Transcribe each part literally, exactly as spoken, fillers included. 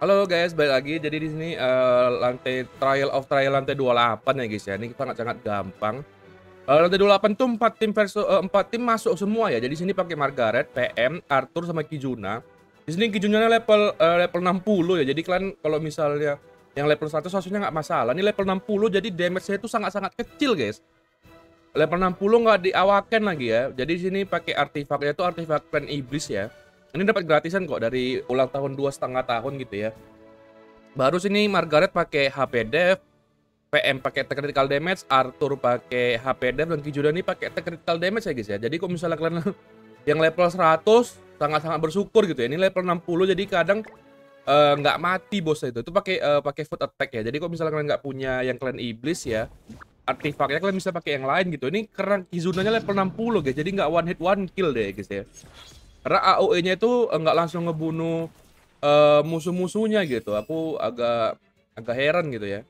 Halo guys, balik lagi. Jadi di sini eh, lantai trial of trial lantai dua puluh delapan ya guys ya. Ini sangat-sangat gampang. Eh, lantai dua puluh delapan tuh empat tim versus eh, empat tim masuk semua ya. Jadi sini pakai Margaret, P M, Arthur sama Kizuna. Di sini Kizuna level eh, level enam puluh ya. Jadi kalian kalau misalnya yang level seratus harusnya nggak masalah. Ini level enam puluh jadi damage-nya itu sangat-sangat kecil guys. Level enam puluh nggak diawaken lagi ya. Jadi di sini pakai artefaknya itu artefak Clan Iblis ya. Ini dapat gratisan kok dari ulang tahun dua setengah tahun gitu ya. Baru sini Margaret pakai H P Dev, P M pakai critical damage, Arthur pakai H P Dev, dan Kizuna ini pakai critical damage ya guys ya. Jadi kalau misalnya kalian yang level seratus sangat-sangat bersyukur gitu ya. Ini level enam puluh jadi kadang eh, nggak uh, mati bosnya itu. Itu pakai uh, pakai foot attack ya. Jadi kalau misalnya kalian nggak punya yang Clan Iblis ya, artefaknya kalian bisa pakai yang lain gitu. Ini karena Kizunanya level enam puluh guys. Jadi nggak one hit one kill deh guys ya. Karena A O E-nya itu nggak langsung ngebunuh uh, musuh-musuhnya gitu. Aku agak agak heran gitu ya.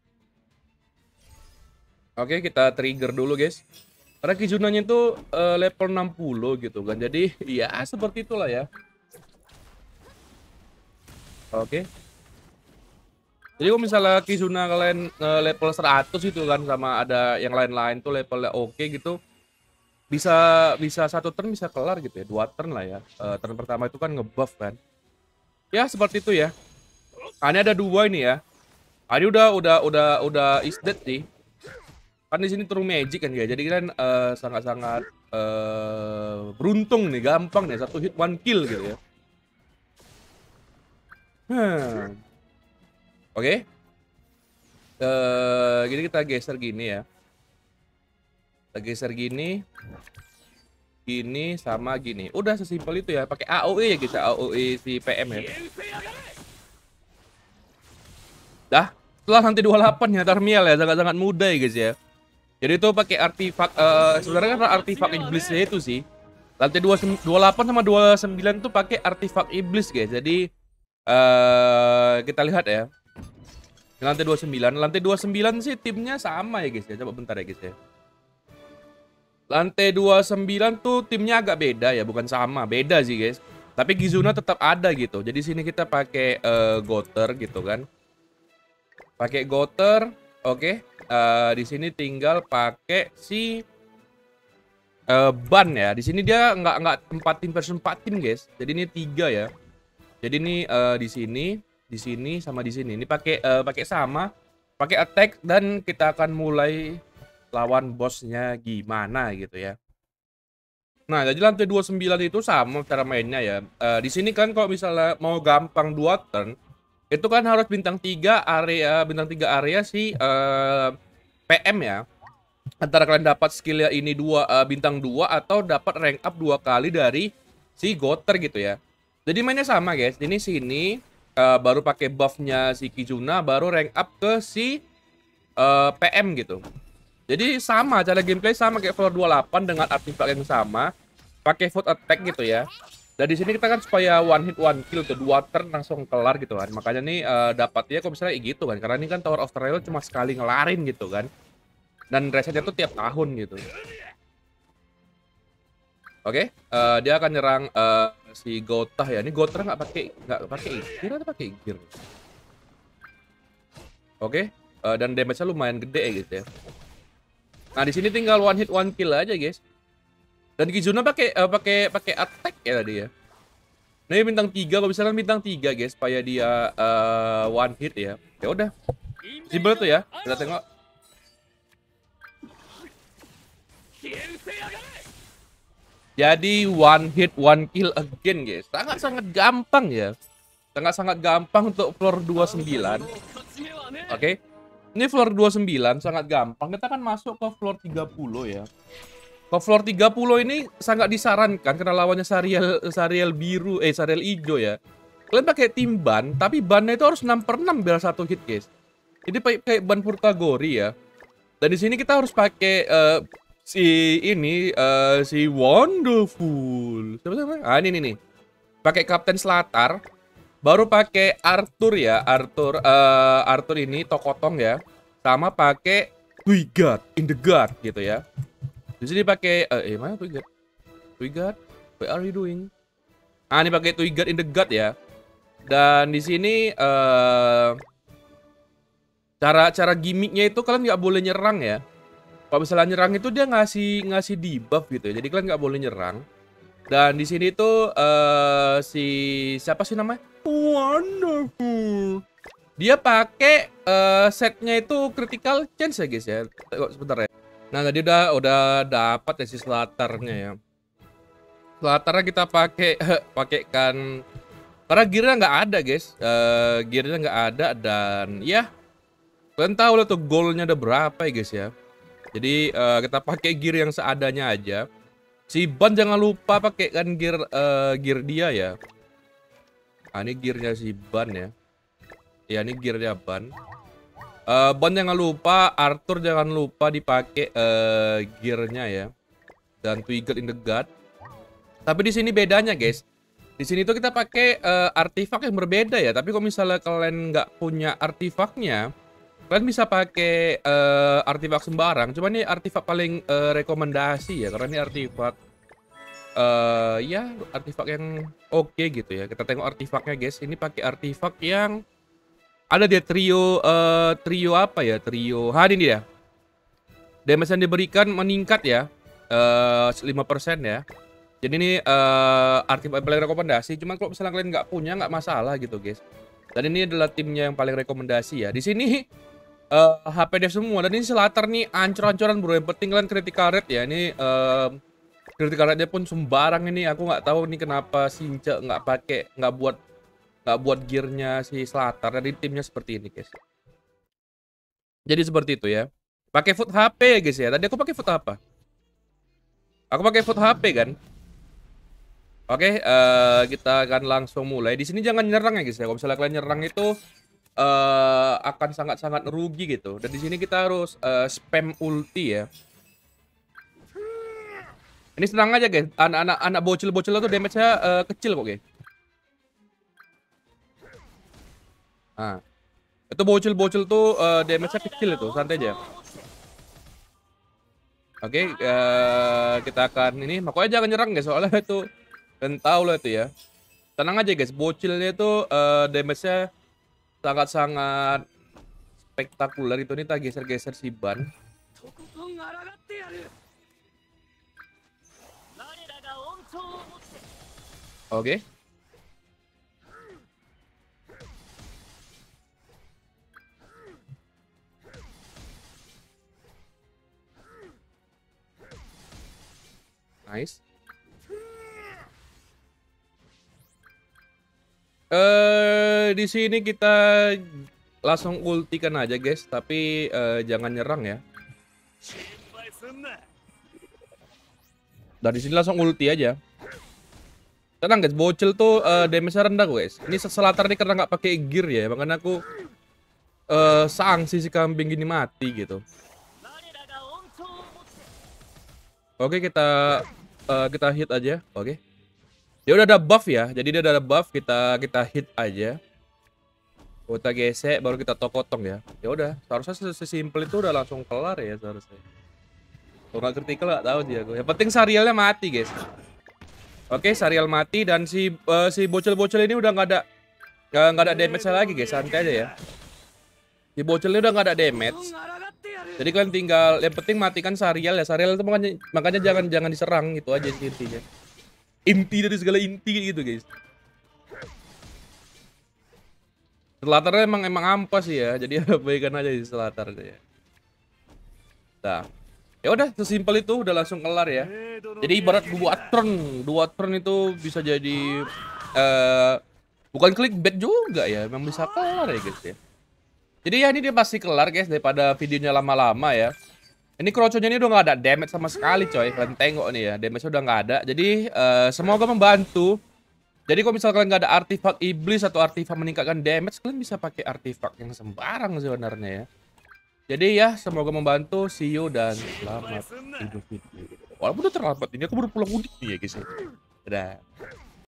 Oke, kita trigger dulu guys. Karena Kizunanya itu uh, level enam puluh gitu kan. Jadi ya seperti itulah ya. Oke. Jadi kalau misalnya Kizuna kalian uh, level seratus itu kan sama ada yang lain-lain tuh levelnya oke gitu. Bisa bisa satu turn bisa kelar gitu ya, dua turn lah ya. Uh, turn pertama itu kan ngebuff kan. Ya seperti itu ya. Nah, ini ada dua ini ya. Ah, ini udah udah udah udah is dead sih. Kan di sini turun magic kan ya. Jadi kan uh, sangat-sangat uh, beruntung nih, gampang nih satu hit one kill gitu ya. Hmm. Oke. Okay. Uh, jadi kita geser gini ya. Kita geser gini. Gini sama gini. Udah sesimpel itu ya. Pakai A O E ya kita, A O E si P M ya. Dah, setelah nanti dua puluh delapan ya Tarmiel ya, sangat-sangat mudah ya guys ya. Jadi itu pakai artefak uh, sebenarnya kan artefak iblisnya itu sih. Lantai dua puluh delapan sama dua puluh sembilan tuh pakai artefak iblis guys. Jadi uh, kita lihat ya. Lantai dua puluh sembilan, lantai dua puluh sembilan sih timnya sama ya guys ya. Coba bentar ya guys ya. Lantai dua puluh sembilan tuh timnya agak beda ya, bukan sama, beda sih guys. Tapi Kizuna tetap ada gitu. Jadi sini kita pakai uh, Goter gitu kan. Pakai Goter, oke. Okay. Uh, di sini tinggal pakai si uh, ban ya. Di sini dia nggak nggak empat tim versus empat tim guys. Jadi ini tiga ya. Jadi ini uh, di sini, di sini sama di sini. Ini pakai uh, pakai sama, pakai attack dan kita akan mulai lawan bosnya gimana gitu ya. Nah, jadi lantai dua puluh sembilan itu sama cara mainnya ya. Uh, di sini kan kalau misalnya mau gampang dua turn, itu kan harus bintang tiga area, bintang tiga area si uh, P M ya. Antara kalian dapat skillnya ini dua uh, bintang dua atau dapat rank up dua kali dari si Goter gitu ya. Jadi mainnya sama guys. Ini sini uh, baru pakai buffnya si Kizuna, baru rank up ke si uh, P M gitu. Jadi sama, cara gameplay sama kayak floor dua puluh delapan dengan artefak yang sama. Pakai foot attack gitu ya. Dan di sini kita kan supaya one hit one kill tuh, dua turn langsung kelar gitu kan. Makanya nih uh, dapatnya kok misalnya gitu kan. Karena ini kan Tower of Trial cuma sekali ngelarin gitu kan. Dan resetnya tuh tiap tahun gitu. Oke, okay. uh, dia akan nyerang uh, si Gotah ya. Ini Gotah nggak pakai nggak pakai gear atau pakai gear? Oke, okay. uh, dan damage-nya lumayan gede ya gitu ya. Nah, di sini tinggal one hit one kill aja, guys. Dan Kizuna pakai uh, pakai pakai attack ya tadi ya. Nah, ini bintang tiga, kalau misalnya bintang tiga, guys, supaya dia uh, one hit ya. Ya udah. Simpel tuh ya. Kita tengok. Jadi one hit one kill again, guys. Sangat-sangat gampang ya. Sangat-sangat gampang untuk floor dua puluh sembilan. Oke. Okay. Ini floor dua puluh sembilan sangat gampang. Kita kan masuk ke floor tiga puluh ya. Ke floor tiga puluh ini sangat disarankan karena lawannya Sariel Sariel biru eh Sariel hijau ya. Kalian pakai tim ban, tapi bannya itu harus enam per enam biar satu hit, guys. Ini pakai kayak ban Furtagori ya. Dan di sini kita harus pakai uh, si ini uh, si Wonderful. Siapa siapa? Ah ini nih nih. Pakai Kapten Slatar. Baru pakai Arthur ya, Arthur uh, Arthur ini Tokotong ya. Sama pakai Twigard in the guard gitu ya. Di sini pakai uh, eh mana Twigard? Twigard, what are you doing? Ah ini pakai Twigard in the guard ya. Dan di sini eh cara cara gimmicknya itu kalian nggak boleh nyerang ya. Kalau misalnya nyerang itu dia ngasih ngasih debuff gitu ya. Jadi kalian nggak boleh nyerang. Dan di sini tuh eh si siapa sih namanya? Wonderful. Dia pakai eh, setnya itu critical chance ya guys ya. Tengok sebentar ya. Nah tadi udah udah dapat ya si Slaternya ya. Slaternya kita pakai pakaikan karena gearnya nggak ada guys. Eh gearnya nggak ada dan ya kalian tahu lah tuh goalnya ada berapa ya guys ya. Jadi eh, kita pakai gear yang seadanya aja. Si Ban jangan lupa pakai kan gear uh, gear dia ya. Ah, ini gearnya si Ban ya. Ya ini gearnya Ban. Uh, Ban jangan lupa, Arthur jangan lupa dipakai uh, gearnya ya. Dan Twiggle in the God. Tapi di sini bedanya guys. Di sini tuh kita pakai uh, artifak yang berbeda ya. Tapi kalau misalnya kalian nggak punya artifaknya, kalian bisa pakai uh, artifak sembarang. Cuma ini artifak paling uh, rekomendasi ya, karena ini artifak uh, ya artifak yang oke okay gitu ya. Kita tengok artifaknya guys. Ini pakai artifak yang ada dia trio uh, trio apa ya? Trio. Ha ini dia. Damage yang diberikan meningkat ya. Uh, lima persen ya. Jadi ini uh, artifak paling rekomendasi. Cuma kalau misalnya kalian nggak punya nggak masalah gitu guys. Dan ini adalah timnya yang paling rekomendasi ya. Di sini Uh, H P dev semua dan ini Slater nih ancur-ancuran bro. Yang penting kalian critical rate ya. Ini uh, critical rate-nya pun sembarang ini. Aku nggak tahu nih kenapa Sinca nggak pakai nggak buat nggak buat gearnya si Slater. Dari timnya seperti ini guys. Jadi seperti itu ya. Pakai foot H P ya guys ya. Tadi aku pakai foot apa? Aku pakai foot H P kan. Oke, uh, kita akan langsung mulai. Di sini jangan nyerang ya guys ya. Kalau misalnya kalian nyerang itu Uh, akan sangat-sangat rugi gitu. Dan di sini kita harus uh, spam ulti ya. Ini senang aja guys. Anak-anak anak bocil-bocil itu damage-nya uh, kecil kok guys. Nah, itu bocil-bocil tuh uh, damage-nya kecil itu, santai aja. Oke, okay, uh, kita akan ini. Makanya jangan nyerang guys, soalnya itu dan tahu lah itu ya. Tenang aja guys, bocilnya itu uh, damage-nya sangat-sangat spektakuler itu. Nih kita geser-geser si Ban. Oke. Okay. Nice. Eh, di sini kita langsung ultikan aja guys, tapi uh, jangan nyerang ya. Dari sini langsung ulti aja. Tenang guys, bocil tuh uh, damage-nya rendah guys. Ini Slater nih karena nggak pakai gear ya, makanya aku uh, sanksi si kambing gini mati gitu. Oke, kita uh, kita hit aja. Oke. Dia udah ada buff ya, jadi dia udah ada buff, kita kita hit aja. Kita gesek, baru kita tokotong ya. Ya udah, seharusnya sesimpel itu udah langsung kelar ya seharusnya. Kalau nggak kritikal nggak tahu sih aku. Yang penting Sarielnya mati guys. Oke, Sariel mati dan si uh, si bocil-bocil ini udah nggak ada nggak ada damage lagi guys, santai aja ya. Si bocil ini udah nggak ada damage. Jadi kalian tinggal, yang penting matikan Sariel ya. Sariel itu makanya makanya jangan jangan diserang gitu aja intinya. Inti dari segala inti gitu guys. Slaternya emang emang ampas sih ya, jadi abaikan aja di Slaternya ya. Nah, ya udah sesimpel itu udah langsung kelar ya. Jadi ibarat dua turn, dua turn itu bisa jadi uh, bukan clickbait juga ya, memang bisa kelar ya guys ya. Jadi ya ini dia pasti kelar guys daripada videonya lama-lama ya. Ini Kroconya ini udah nggak ada damage sama sekali coy. Kalian tengok nih ya, damage udah nggak ada. Jadi uh, semoga membantu. Jadi kalau misalnya kalian nggak ada artifak iblis atau artifak meningkatkan damage, kalian bisa pakai artifak yang sembarang sebenarnya ya. Jadi ya semoga membantu. See you dan selamat hidup. Walaupun udah terlambat ini, aku baru pulang mudik nih ya guys. Dadah.